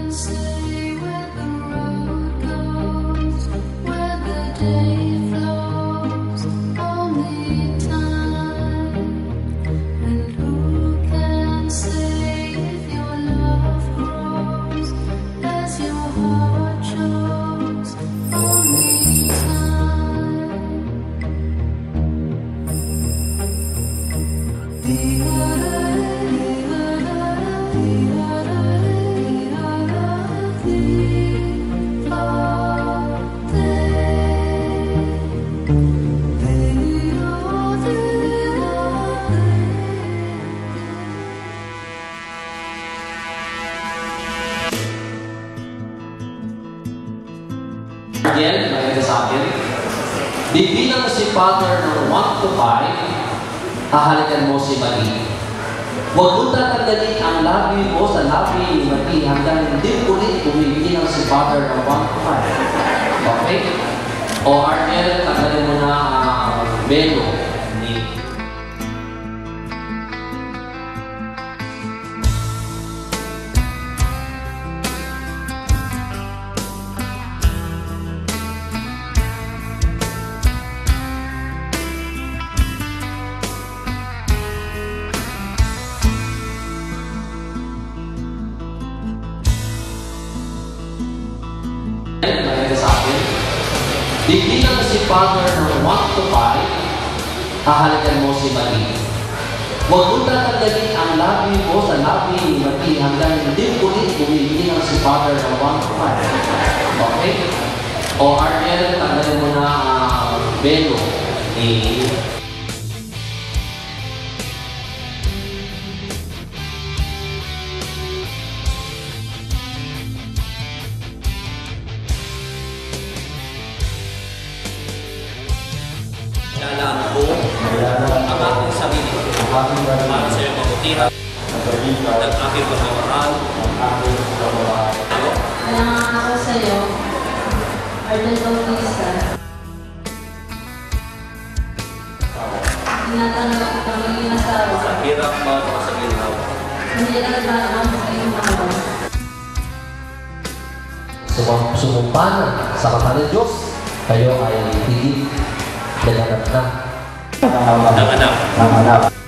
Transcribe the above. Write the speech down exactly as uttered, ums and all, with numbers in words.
Again, nakita sa akin, bibilang mo si Father ng one to five, hahalikan mo si Mali. Huwag mo tatanggalin ang labi mo sa labi ni Mali hanggang hindi ulit bumibilang si Father ng one to five. Okay? O R L, tanggalin mo na ang uh, belo ni bibilang mo si Father ng one to five, hahalikan mo si Mali. Huwag mo tatanggalin ang labi mo sa labi ni Mali hanggang hindi ulit bumibilang si Father ng one to five. Okay? O R L, tanggalin mo na ang uh, belo ni Kailangan ko ang aking sarili para sa iyong kabutihan ng aking pagmamahal. Kailangan ako sa iyo, Arden Bautista. Tinatanggap kita magiging asawa. Sa hirap man o sa ginawa. Hindi na nagbalang sa iyong mga sumumpa na sa mata ng Diyos, kayo ay higit na ganap na. Nanganak. Nanganak.